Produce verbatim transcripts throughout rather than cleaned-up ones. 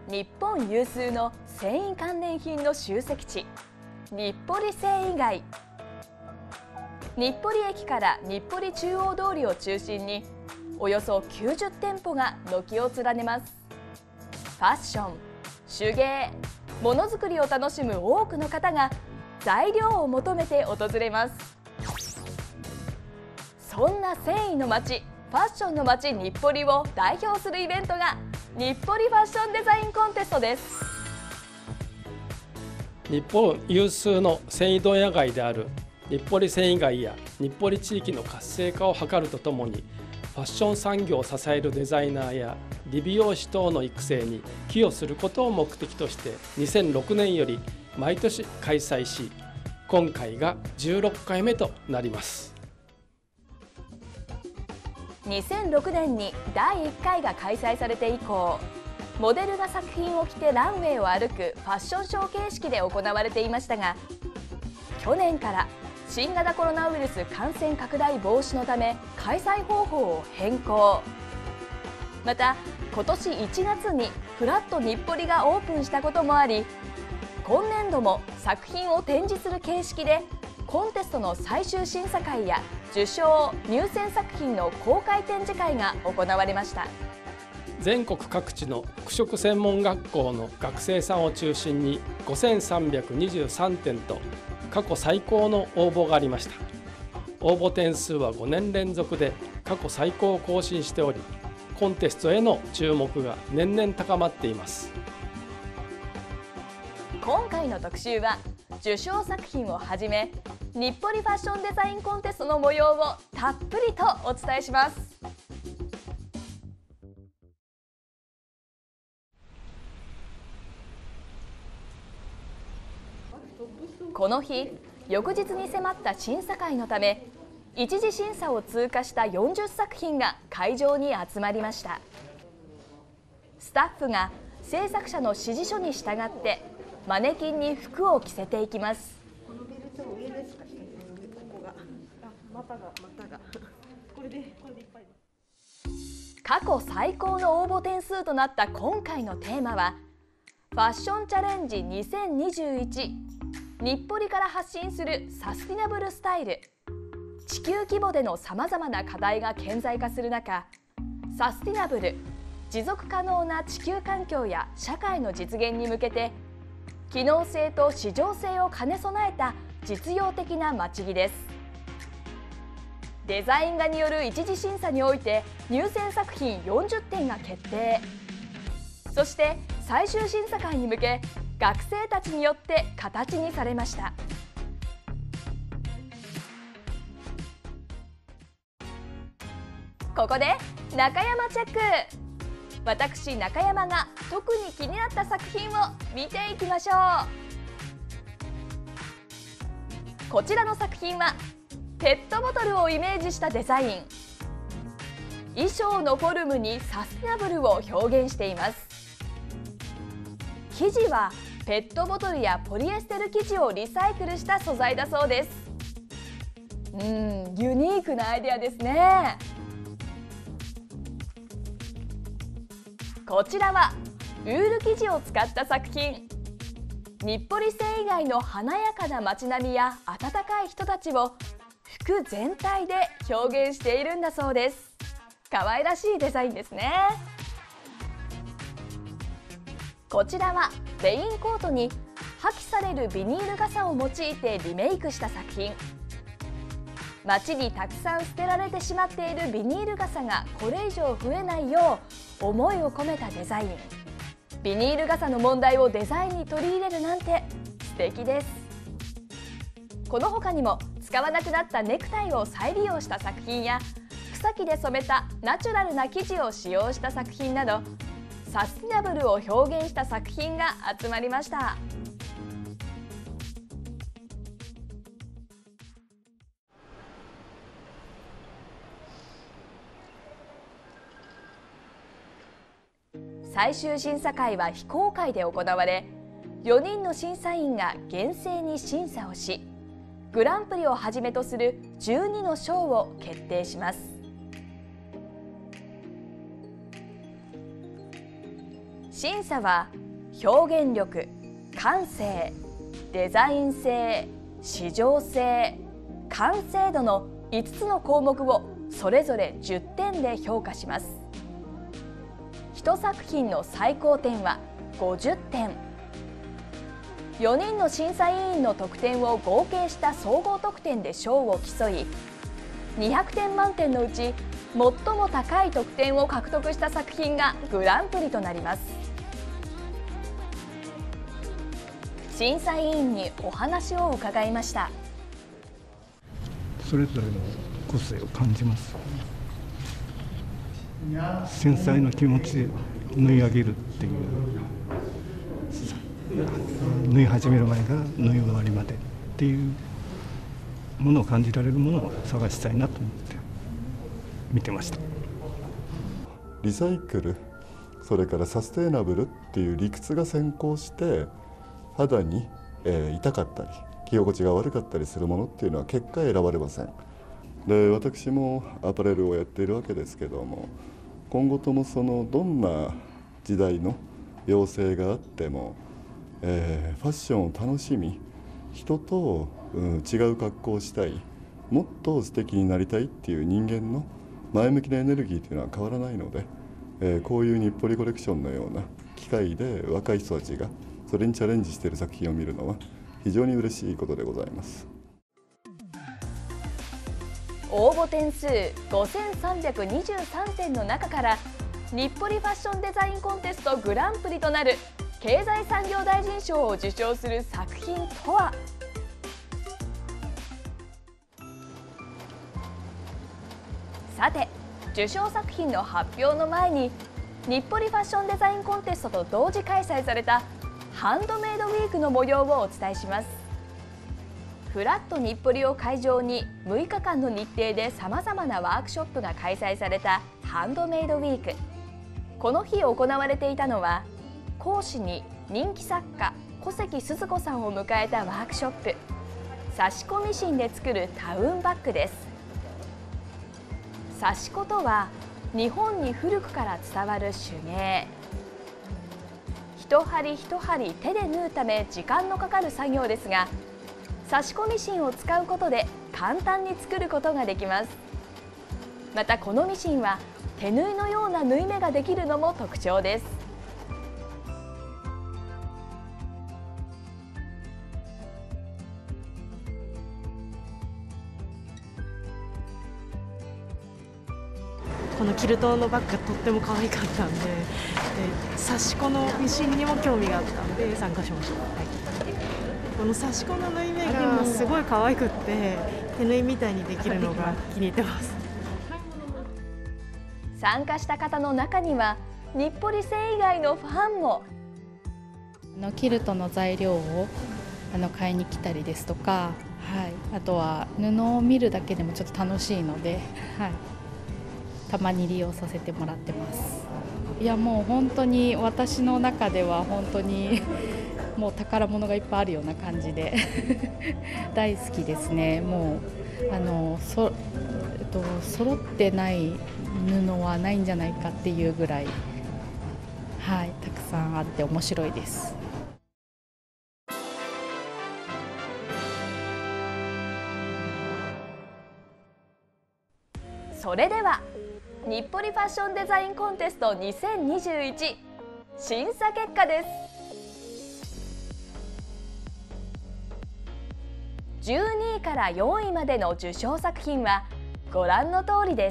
日本有数の繊維関連品の集積地、日暮里繊維街。日暮里駅から日暮里中央通りを中心におよそきゅうじゅってんぽが軒を連ねます。ファッション、手芸、ものづくりを楽しむ多くの方が材料を求めて訪れます。そんな繊維の街、ファッションの街日暮里を代表するイベントが日暮里ファッションデザインコンテストです。 日本有数の繊維問屋街である日暮里繊維街や日暮里地域の活性化を図るとともに、ファッション産業を支えるデザイナーや理美容師等の育成に寄与することを目的としてにせんろくねんより毎年開催し、今回がじゅうろっかいめとなります。 にせんろくねんにだいいっかいが開催されて以降、モデルが作品を着てランウェイを歩くファッションショー形式で行われていましたが、去年から新型コロナウイルス感染拡大防止のため開催方法を変更。また今年いちがつにフラット日暮里がオープンしたこともあり、今年度も作品を展示する形式でコンテストの最終審査会や受賞・入選作品の公開展示会が行われました。 全国各地の服飾専門学校の学生さんを中心にごせんさんびゃくにじゅうさんてんと過去最高の応募がありました。応募点数はごねんれんぞくで過去最高を更新しており、コンテストへの注目が年々高まっています。 今回の特集は受賞作品をはじめ日暮里ファッションデザインコンテストの模様をたっぷりとお伝えします。この日、翌日に迫った審査会のため、一次審査を通過したよんじゅっさくひんが会場に集まりました。スタッフが制作者の指示書に従ってマネキンに服を着せていきます。 このベルト上ですか？ここが、あ、股が股がこれでこれでいっぱいです。 過去最高の応募点数となった今回のテーマはファッションチャレンジにせんにじゅういち、日暮里から発信するサスティナブルスタイル。地球規模でのさまざまな課題が顕在化する中、サスティナブル、持続可能な地球環境や社会の実現に向けて機能性と市場性を兼ね備えた実用的な街着です。デザイン画による一次審査において入選作品よんじゅってんが決定。そして最終審査会に向け学生たちによって形にされました。ここで中山チェック。私中山が特に気になった作品を見ていきましょう。こちらの作品はペットボトルをイメージしたデザイン。衣装のフォルムにサスティナブルを表現しています。生地はペットボトルやポリエステル生地をリサイクルした素材だそうです。うーん、ユニークなアイデアですね。こちらはウール生地を使った作品。日暮里繊維街の華やかな街並みや温かい人たちを服全体で表現しているんだそうです。可愛らしいデザインですね。こちらはレインコートに破棄されるビニール傘を用いてリメイクした作品。街にたくさん捨てられてしまっているビニール傘がこれ以上増えないよう思いを込めたデザイン。ビニール傘の問題をデザインに取り入れるなんて素敵です。この他にも使わなくなったネクタイを再利用した作品や草木で染めたナチュラルな生地を使用した作品など、サスティナブルを表現した作品が集まりました。最終審査会は非公開で行われ、よにんの審査員が厳正に審査をし、グランプリをはじめとするじゅうにの賞を決定します。 審査は表現力、感性、デザイン性、市場性、完成度のいつつの項目をそれぞれじゅってんで評価します。いち作品の最高点はごじゅってん。よにんの審査委員の得点を合計した総合得点で賞を競い、にひゃくてん満点のうち最も高い得点を獲得した作品がグランプリとなります。審査委員にお話を伺いました。 それぞれの個性を感じます。繊細な気持ちで縫い上げるっていう、縫い始める前から縫い終わりまでっていうものを感じられるものを探したいなと思って見てました。 リサイクル、それからサステイナブルっていう理屈が先行して肌に、えー、痛かったり着心地が悪かったりするものっていうのは結果選ばれません。で、私もアパレルをやっているわけですけども、今後ともそのどんな時代の要請があっても、えー、ファッションを楽しみ、人と、うん、違う格好をしたい、もっと素敵になりたいっていう人間の前向きなエネルギーというのは変わらないので、えー、こういう日暮里コレクションのような機会で若い人たちがそれにチャレンジしている作品を見るのは非常に嬉しいことでございます。 応募点数ごせんさんびゃくにじゅうさんてんの中から日暮里ファッションデザインコンテストグランプリとなる経済産業大臣賞を受賞する作品とは。さて、受賞作品の発表の前に日暮里ファッションデザインコンテストと同時開催されたハンドメイドウィークの模様をお伝えします。フラット日暮里を会場にむいかかんの日程でさまざまなワークショップが開催されたハンドメイドウィーク。この日行われていたのは、講師に人気作家小関鈴子さんを迎えたワークショップ、刺し子ミシンで作るタウンバッグです。刺し子とは日本に古くから伝わる手芸。一針一針手で縫うため時間のかかる作業ですが、刺し子ミシンを使うことで簡単に作ることができます。またこのミシンは手縫いのような縫い目ができるのも特徴です。 このキルトのバッグがとっても可愛かったんで、で刺し子のミシンにも興味があったんで参加しました。はい、この刺し子の縫い目がすごい可愛くって手縫いみたいにできるのが気に入ってます。 参加した方の中には日暮里繊以外のファンも。 のキルトの材料をあの買いに来たりですとか、はい、あとは布を見るだけでもちょっと楽しいので、はい、たまに利用させてもらってます。いやもう本当に私の中では本当にもう宝物がいっぱいあるような感じで大好きですね。もうあのそ、えっと、揃ってない布はないんじゃないかっていうぐらい、はい、たくさんあって面白いです。 それでは日暮里ファッションデザインコンテストにせんにじゅういち審査結果です。じゅうにいからよんいまでの受賞作品はご覧の通りです。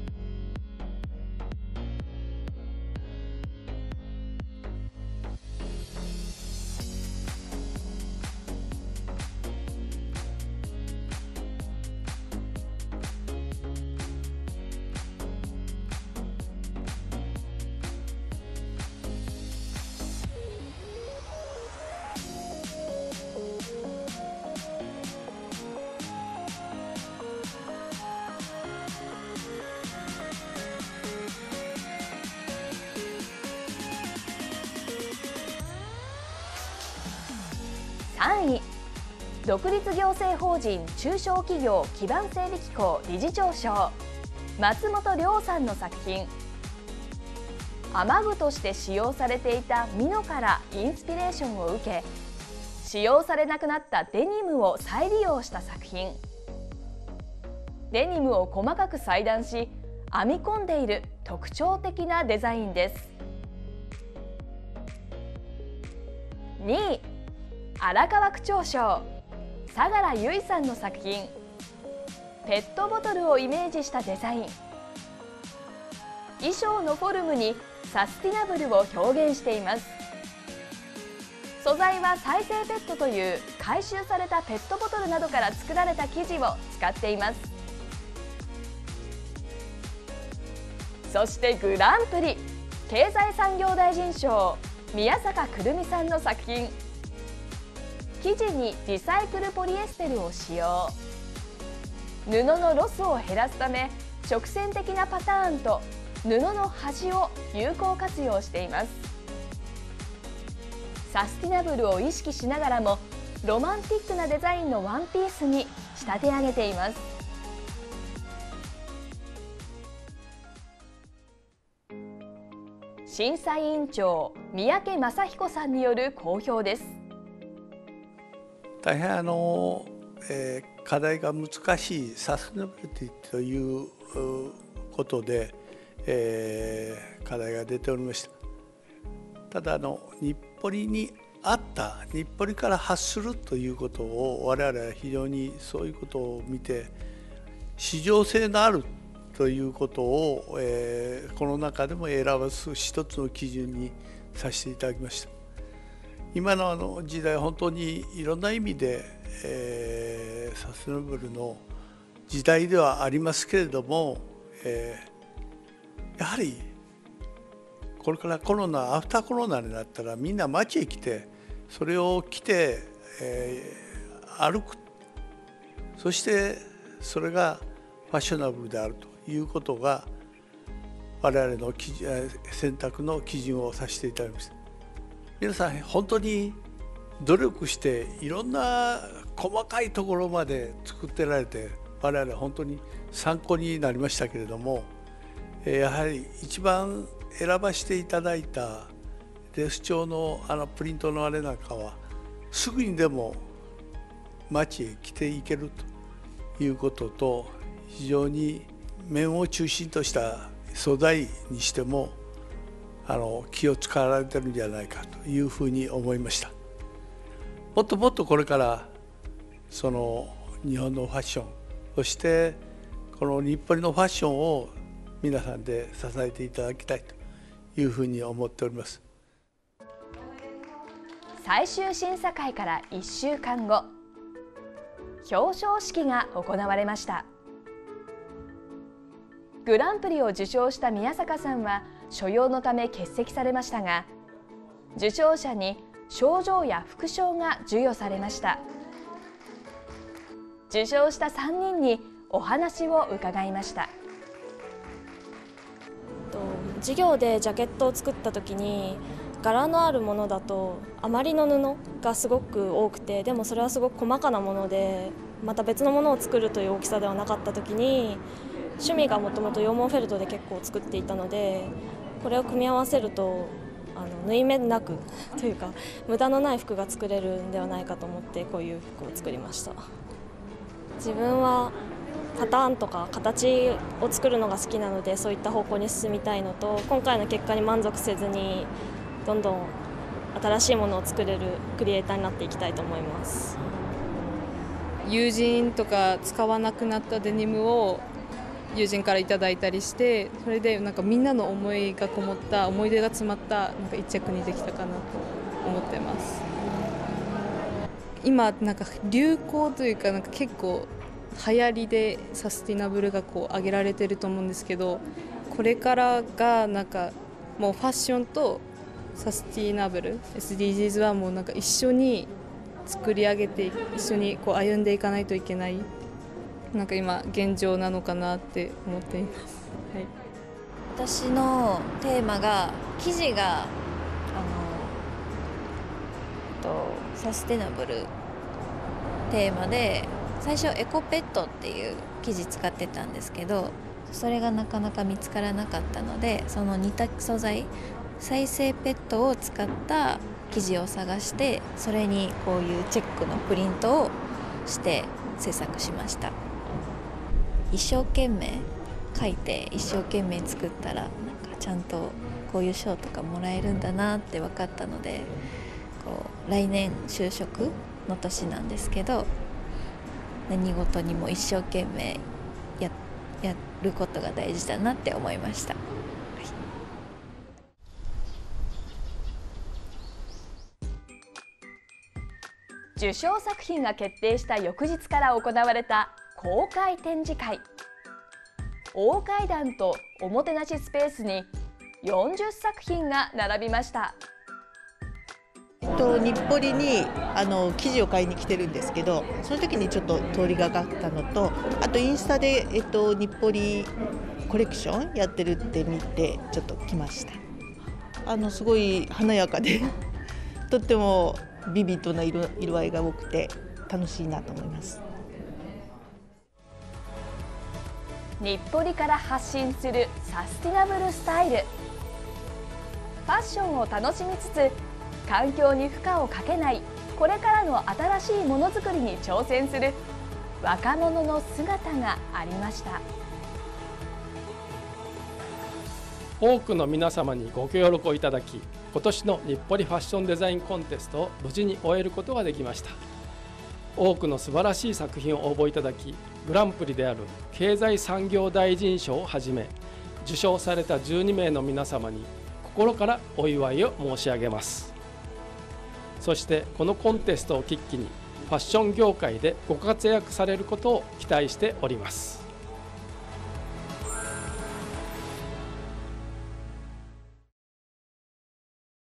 さんい、独立行政法人中小企業基盤整備機構理事長賞、松本涼さんの作品。 雨具として使用されていたミノからインスピレーションを受け、使用されなくなったデニムを再利用した作品。デニムを細かく裁断し編み込んでいる特徴的なデザインです。にい、荒川区長賞相良由依さんの作品。ペットボトルをイメージしたデザイン。衣装のフォルムにサスティナブルを表現しています。素材は再生ペットという回収されたペットボトルなどから作られた生地を使っています。そしてグランプリ、経済産業大臣賞宮坂くるみさんの作品。生地にリサイクルポリエステルを使用。布のロスを減らすため直線的なパターンと布の端を有効活用しています。サスティナブルを意識しながらもロマンティックなデザインのワンピースに仕立て上げています。審査委員長三宅正彦さんによる講評です。 大変あの、えー、課題が難しいサステナビリティということで、えー、課題が出ておりました。ただあの日暮里にあった日暮里から発するということを我々は非常にそういうことを見て市場性のあるということを、えー、この中でも選ばす一つの基準にさせていただきました。今のあの時代本当にいろんな意味で、えー、サステナブルの時代ではありますけれども、えー、やはりこれからコロナアフターコロナになったらみんな街へ来てそれを着て、えー、歩く、そしてそれがファッショナブルであるということが我々の選択の基準をさせていただきました。皆さん本当に努力していろんな細かいところまで作ってられて我々は本当に参考になりましたけれども、やはり一番選ばせていただいたレス調のあのプリントのあれなんかはすぐにでも街へ着ていけるということと、非常に面を中心とした素材にしてもあの気を使われてるんじゃないかというふうに思いました。もっともっとこれからその日本のファッション、そしてこの日暮里のファッションを皆さんで支えていただきたいというふうに思っております。 最終審査会からいっしゅうかんご、表彰式が行われました。グランプリを受賞した宮坂さんは所用のため欠席されましたが、受賞者に賞状や副賞が授与されました。受賞したさんにんにお話を伺いました。 授業でジャケットを作った時に柄のあるものだと余りの布がすごく多くて、でもそれはすごく細かなものでまた別のものを作るという大きさではなかった時に、趣味がもともと羊毛フェルトで結構作っていたので、これを組み合わせるとあの縫い目なくというか無駄のない服が作れるんではないかと思ってこういう服を作りました。自分はパターンとか形を作るのが好きなので、そういった方向に進みたいのと、今回の結果に満足せずにどんどん新しいものを作れるクリエイターになっていきたいと思います。 友人とか使わなくなったデニムを友人からいただいたりして、それでなんかみんなの思いがこもった思い出が詰まったなんか一着にできたかなと思ってます。今なんか流行というか、なんか結構流行りでサスティナブルがこう上げられてると思うんですけど、これからがなんかもうファッションとサスティナブル エスディージーズ はもうなんか一緒に作り上げて一緒にこう歩んでいかないといけない、なんか今現状なのかなって思っています。はい、 私のテーマが生地があのとサステナブルテーマで、最初エコペットっていう生地使ってたんですけど、 それがなかなか見つからなかったので、その似た素材再生ペットを使った生地を探して、それにこういうチェックのプリントをして制作しました。一生懸命書いて一生懸命作ったら、なんかちゃんとこういう賞とかもらえるんだなって分かったので、こう来年就職の年なんですけど、何事にも一生懸命 や, やることが大事だなって思いました。 受賞作品が決定した翌日から行われた公開展示会。大階段とおもてなしスペースによんじゅっさく品が並びました。 と日暮里にあの生地を買いに来てるんですけど、その時にちょっと通りがかったのと、あとインスタで、えっと、日暮里コレクションやってるって見てちょっと来ました。あのすごい華やかでとってもビビッドな 色, 色合いが多くて楽しいなと思います。 日暮里から発信するサスティナブルスタイル。ファッションを楽しみつつ環境に負荷をかけないこれからの新しいものづくりに挑戦する若者の姿がありました。 多くの皆様にご協力をいただき、今年の日暮里ファッションデザインコンテストを無事に終えることができました。多くの素晴らしい作品を応募いただき、グランプリである経済産業大臣賞をはじめ受賞されたじゅうにめいの皆様に心からお祝いを申し上げます。そしてこのコンテストを契機にファッション業界でご活躍されることを期待しております。